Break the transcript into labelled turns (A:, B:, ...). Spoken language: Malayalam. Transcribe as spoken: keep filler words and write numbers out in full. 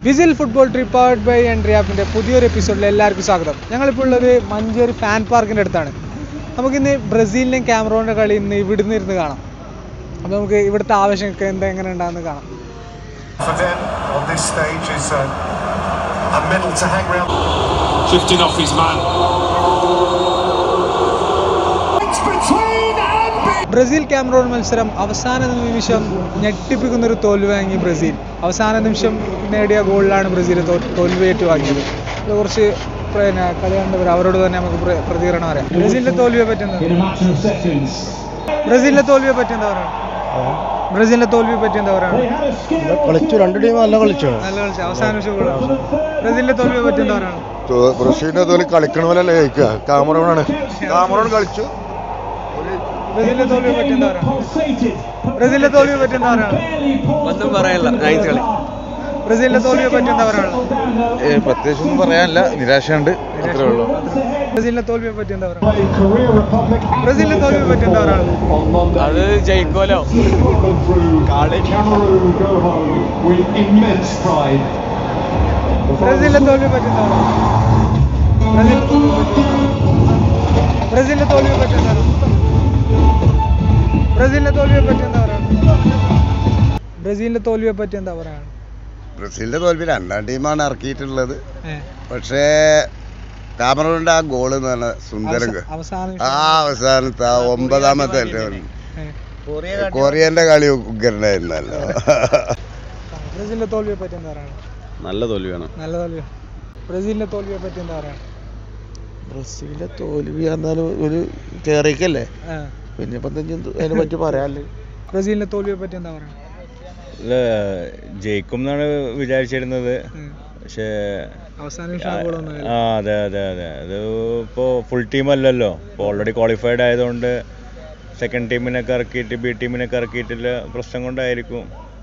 A: Whistle football trip powered by entry ആപ്പിൻ്റെ പുതിയൊരു എപ്പിസോഡിൽ എല്ലാവർക്കും സ്വാഗതം. ഞങ്ങളിപ്പോൾ ഉള്ളത് മഞ്ചേരി ഫാൻ പാർക്കിൻ്റെ അടുത്താണ്. നമുക്കിന്ന് ബ്രസീലിൻ്റെയും ക്യാമറൂണിൻ്റെ കളി ഇന്ന് ഇവിടുന്ന് ഇരുന്ന് കാണാം. അപ്പോൾ നമുക്ക് ഇവിടുത്തെ ആവശ്യമൊക്കെ എന്താ എങ്ങനെ ഉണ്ടാകുന്ന കാണാം. ബ്രസീൽ ക്യാമറൂൺ മത്സരം അവസാന നിമിഷം ഞെട്ടിപ്പിക്കുന്നൊരു തോൽവി വാങ്ങി ബ്രസീൽ. അവസാന നിമിഷം നേടിയ ഗോളിലാണ് ബ്രസീൽ തോൽവി ഏറ്റുവാങ്ങിയത്. അത് കുറച്ച് പിന്നെ കളി കണ്ടവർ അവരോട് തന്നെ നമുക്ക് പ്രതികരണം അറിയാം. ബ്രസീലിന്റെ തോൽവിയെ പറ്റി എന്താ ബ്രസീലിന്റെ തോൽവിയെ പറ്റി എന്താ പറയുക ബ്രസീലിന്റെ തോൽവിയെ പറ്റി എന്താ പറയുക
B: കളിച്ചു രണ്ട് ടീം നല്ല കളിച്ചു
A: നല്ല കളിച്ചു അവസാന നിമിഷം ഗോളാണ്. ബ്രസീലിന്റെ തോൽവിയെ പറ്റി എന്താ പറയുക
B: ബ്രസീലിന്റെ തോൽവി കളിക്കണ പോലെ അല്ലേ ജയിക്കുക. കാമറൂണാണ് കാമറൂൺ കളിച്ചു.
A: ബ്രസീലിന്റെ തോൽവിയെ പറ്റി എന്താ പറയുക ബ്രസീലിന്റെ തോൽവിയെ പറ്റി എന്താ പറയുക
C: ഒന്നും പറയാനില്ല. നൈസ് കളി.
A: ബ്രസീലിന്റെ തോൽവിയെ പറ്റി എന്താ പറയുക
B: പ്രത്യേകിച്ച് ഒന്നും പറയാനില്ല, നിരാശയുണ്ട്, അത്രേ ഉള്ളൂ.
A: ബ്രസീലിന്റെ തോൽവിയെ പറ്റി എന്താ പറയുക ബ്രസീലിന്റെ തോൽവിയെ പറ്റി എന്താ പറയുക
C: അത് ജയിക്കുമല്ലോ.
A: ബ്രസീലിന്റെ തോൽവിയെ പറ്റി എന്താ പറയുക ബ്രസീലിന്റെ തോൽവിയെ പറ്റി എന്താ ബ്രസീലിന്റെ തോൽവിയെ പറ്റി എന്താ പറയുക ബ്രസീലിന്റെ തോൽവിയെ പറ്റി എന്താ പറയുക
B: ബ്രസീലിന്റെ തോൽവി രണ്ടാം ടീമാണ് ഇറക്കിയിട്ടുള്ളത്. പക്ഷേ കാമറൂണിന്റെ ആ ഗോള് എന്ന് പറഞ്ഞ സുന്ദരം, ആ അവസാനത്തെ ആ ഒമ്പതാമത്തെ കൊറിയന്റെ കളി ഉഗ്രനായിരുന്നല്ലോ.
A: ബ്രസീലിന്റെ തോൽവിയെ പറ്റി എന്താ പറയുക
B: നല്ല തോൽവിയാണ്.
A: നല്ല തോൽവി. ബ്രസീലിന്റെ തോൽവിയെ പറ്റി എന്താ പറയുക
B: ബ്രസീലിന്റെ തോൽവി എന്നാലും ഒരു കേറിക്കല്ലേ, പിന്നെ ഇപ്പൊ അതിനെ പറ്റി പറയാല്ലേ.
A: ബ്രസീലിന്റെ തോൽവിയെ പറ്റി എന്താ പറയുക
D: ജയിക്കും എന്നാണ് വിചാരിച്ചിരുന്നത്. പക്ഷേ ആ അതെ അതെ അതെ അത് ഇപ്പോൾ ഫുൾ ടീം അല്ലല്ലോ. ഇപ്പോൾ ഓൾറെഡി ക്വാളിഫൈഡ് ആയതുകൊണ്ട് സെക്കൻഡ് ടീമിനൊക്കെ ഇറക്കിയിട്ട് ബി ടീമിനൊക്കെ ഇറക്കിയിട്ടുള്ള പ്രശ്നം കൊണ്ടായിരിക്കും